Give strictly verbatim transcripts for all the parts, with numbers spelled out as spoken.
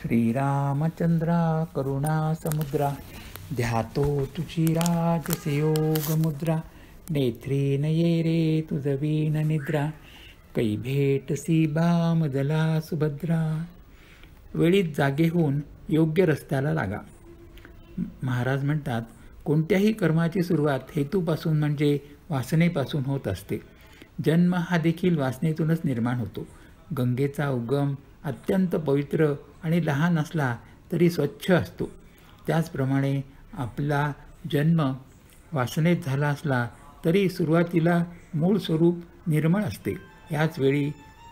श्रीरामचंद्रा करुणा समुद्रा ध्यातो तुझी राजसे योग मुद्रा नेत्री नये रे तुझ वीण निद्रा कै भेटसी बामदला सुभद्रा. वेळीच जागे होऊन योग्य रस्त्याला लागा. महाराज म्हणतात, कोणत्याही कर्माची सुरुवात हेतूपासून म्हणजे वासनेपासून होत असते. जन्म हा देखील वासनेतूनच निर्माण होतो. गंगेचा उगम अत्यंत पवित्र आणि लहान असला तरी स्वच्छ असतो. त्याचप्रमाणे आपला जन्म वासनेत झाला असला तरी सुरुवातीला मूळ स्वरूप निर्मळ असते. याच वेळी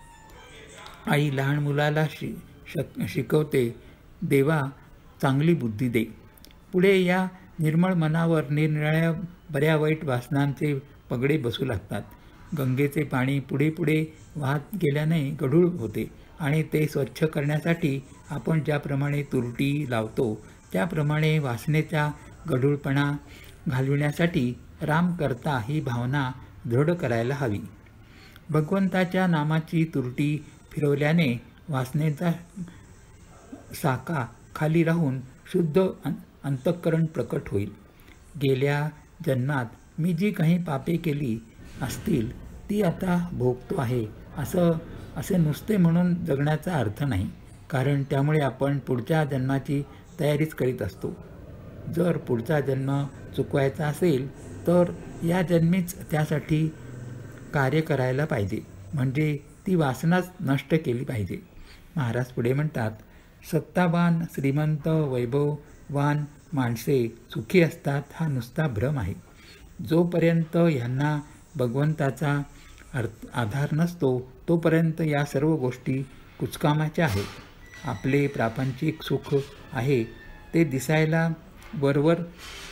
आई लहान मुलाला शि शक शिकवते, देवा चांगली बुद्धी दे. पुढे या निर्मळ मनावर निरनिराळ्या बऱ्या वाईट वासनांचे पगडे बसू लागतात. गंगेचे पाणी पुढे पुढे वाहत गेल्याने गढूळ होते आणि ते स्वच्छ करण्यासाठी आपण ज्याप्रमाणे तुरटी लावतो त्याप्रमाणे वासनेचा गढूळपणा घालविण्यासाठी राम करता ही भावना दृढ करायला हवी. भगवंताच्या नामाची तुरटी फिरवल्याने वासनेचा साका खाली राहून शुद्ध अंतःकरण प्रकट होईल. गेल्या जन्मात मी जी काही पापे केली असतील ती आता भोगतो आहे असं असे नुसते म्हणून जगण्याचा अर्थ नाही, कारण त्यामुळे आपण पुढच्या जन्माची तयारीच करीत असतो. जर पुढचा जन्म चुकवायचा असेल तर या जन्मीच त्यासाठी कार्य करायला पाहिजे, म्हणजे ती वासनाच नष्ट केली पाहिजे. महाराज पुढे म्हणतात, सत्तावान श्रीमंत वैभववान माणसे सुखी असतात हा नुसता भ्रम आहे. जोपर्यंत ह्यांना भगवंताचा अर्थ आधार नसतो तोपर्यंत या सर्व गोष्टी कुचकामाच्या आहेत. आपले प्रापंचिक सुख आहे ते दिसायला वरवर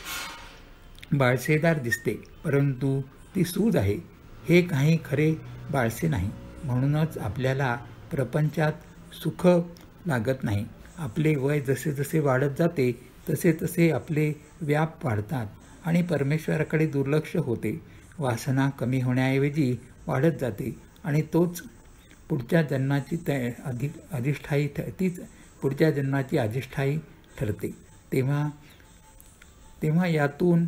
बाळसेदार दिसते, परंतु ती सूज आहे, हे काही खरे बाळसे नाही. म्हणूनच आपल्याला प्रपंचात सुख लागत नाही. आपले वय जसे जसे वाढत जाते तसे तसे आपले व्याप वाढतात आणि परमेश्वराकडे दुर्लक्ष होते. वासना कमी होण्याऐवजी वाढत जाते आणि तोच पुढच्या जन्माची तय अधिक अधिष्ठायी तीच पुढच्या जन्माची अधिष्ठायी ठरते. तेव्हा तेव्हा यातून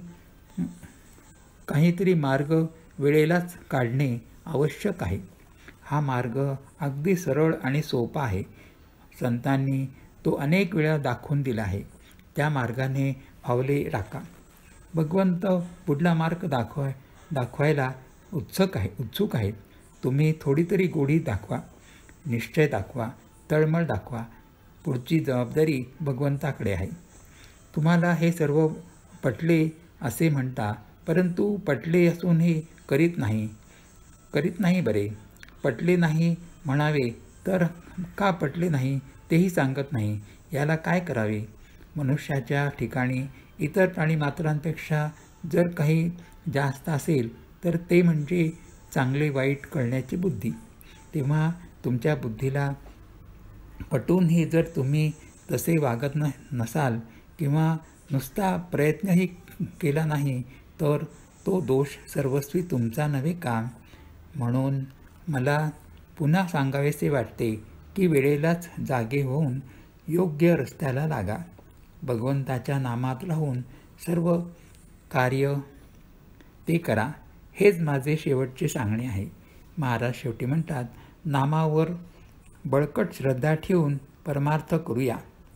काहीतरी मार्ग वेळेलाच काढणे आवश्यक आहे. हा मार्ग अगदी सरळ आणि सोपा आहे. संतांनी तो अनेक वेळा दाखवून दिला आहे. त्या मार्गाने पावले टाका. भगवंत पुढला मार्ग दाखवाय दाखवायला उत्सुक आहे उत्सुक आहेत. तुम्ही थोडी तरी गोडी दाखवा, निश्चय दाखवा, तळमळ दाखवा. पुढची जबाबदारी भगवंताकडे आहे. तुम्हाला हे सर्व पटले असे म्हणता, परंतु पटले असूनही करीत नाही करीत नाही बरे. पटले नाही म्हणावे तर का पटले नाही तेही सांगत नाही. याला काय करावे? मनुष्याच्या ठिकाणी इतर प्राणीमात्रांपेक्षा जर काही जास्त असेल तर ते म्हणजे चांगले वाईट कळण्याची बुद्धी. तेव्हा तुमच्या बुद्धीला पटूनही जर तुम्ही तसे वागत न नसाल किंवा नुसता प्रयत्नही केला नाही तर तो दोष सर्वस्वी तुमचा नव्हे का? म्हणून मला पुन्हा सांगावेसे वाटते की वेळेलाच जागे होऊन योग्य रस्त्याला लागा. भगवंताच्या नामात राहून सर्व कार्य ते करा. हेच माझे शेवटचे सांगणे आहे. महाराज शेवटी म्हणतात, नामावर बळकट श्रद्धा ठेवून परमार्थ करूया.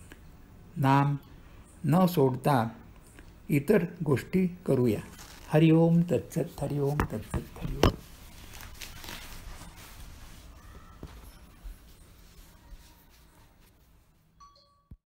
नाम न सोडता इतर गोष्टी करूया. हरिओम तत्सत. हरिओम तत्सत. हरिओम.